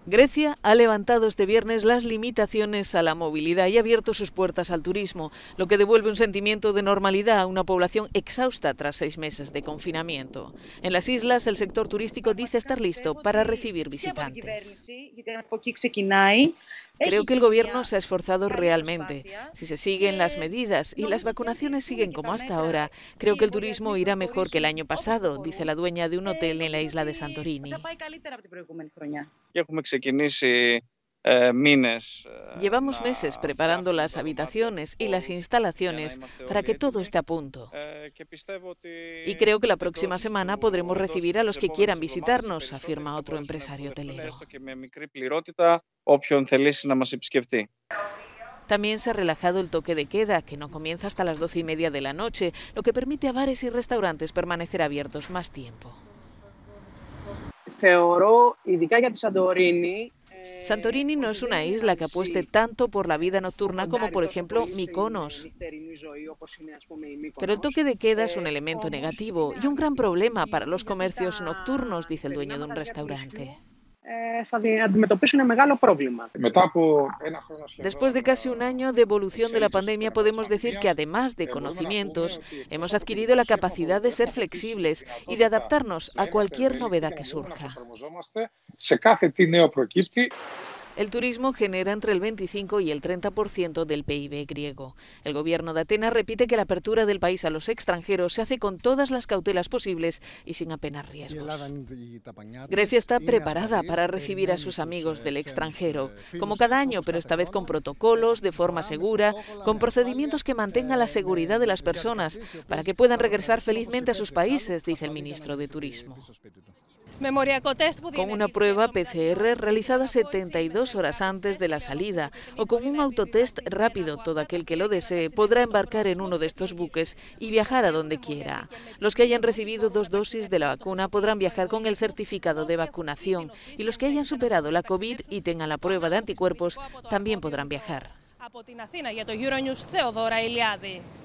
Grecia ha levantado este viernes las limitaciones a la movilidad y ha abierto sus puertas al turismo, lo que devuelve un sentimiento de normalidad a una población exhausta tras 6 meses de confinamiento. En las islas, el sector turístico dice estar listo para recibir visitantes. Creo que el gobierno se ha esforzado realmente. Si se siguen las medidas y las vacunaciones siguen como hasta ahora, creo que el turismo irá mejor que el año pasado, dice la dueña de un hotel en la isla de Santorini. Llevamos meses preparando las habitaciones y las instalaciones para que todo esté a punto. Y creo que la próxima semana podremos recibir a los que quieran visitarnos, afirma otro empresario hotelero. También se ha relajado el toque de queda, que no comienza hasta las 12:30 de la noche, lo que permite a bares y restaurantes permanecer abiertos más tiempo. Santorini no es una isla que apueste tanto por la vida nocturna como, por ejemplo, Mykonos. Pero el toque de queda es un elemento negativo y un gran problema para los comercios nocturnos, dice el dueño de un restaurante. Después de casi un año de evolución de la pandemia, podemos decir que además de conocimientos, hemos adquirido la capacidad de ser flexibles y de adaptarnos a cualquier novedad que surja. El turismo genera entre el 25 y el 30% del PIB griego. El gobierno de Atenas repite que la apertura del país a los extranjeros se hace con todas las cautelas posibles y sin apenas riesgos. Grecia está preparada para recibir a sus amigos del extranjero, como cada año, pero esta vez con protocolos, de forma segura, con procedimientos que mantengan la seguridad de las personas, para que puedan regresar felizmente a sus países, dice el ministro de Turismo. Con una prueba PCR realizada 72 horas antes de la salida o con un autotest rápido, todo aquel que lo desee podrá embarcar en uno de estos buques y viajar a donde quiera. Los que hayan recibido 2 dosis de la vacuna podrán viajar con el certificado de vacunación y los que hayan superado la COVID y tengan la prueba de anticuerpos también podrán viajar.